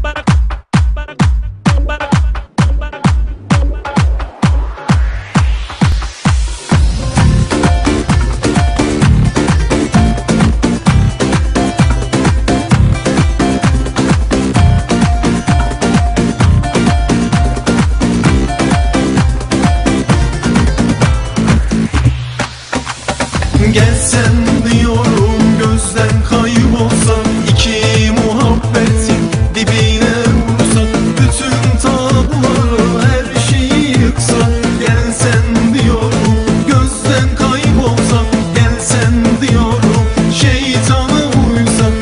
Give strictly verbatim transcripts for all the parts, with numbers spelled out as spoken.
Gelsen diyorum gözden kaybolsak, iki muhabbetin dibine vursak, bütün tabuları her şeyi yıksak. Gelsen diyorum gözden kaybolsak, gelsen diyorum şeytana uysak.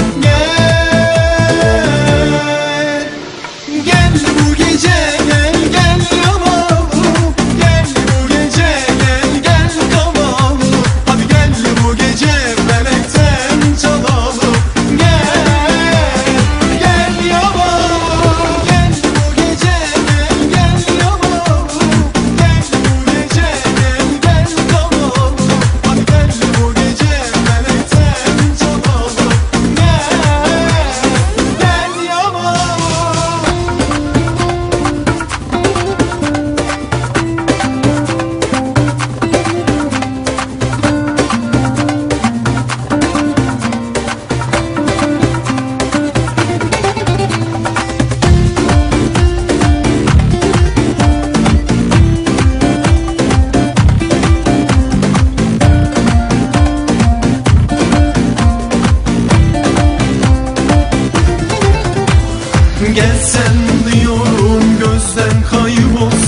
Gel, gel bu gece gel, gel yanalım. Gel bu gece gel, gel kalalım. Hadi gel bu gece melekten çalalım. Gel, gel yanalım. Gel bu gece gel, gel yanalım. Gel bu gece gel, gel kalalım. Hadi gel bu gece melekten çalalım. Gel, gel yanalım. Gelsen diyorum gözden kaybolsak.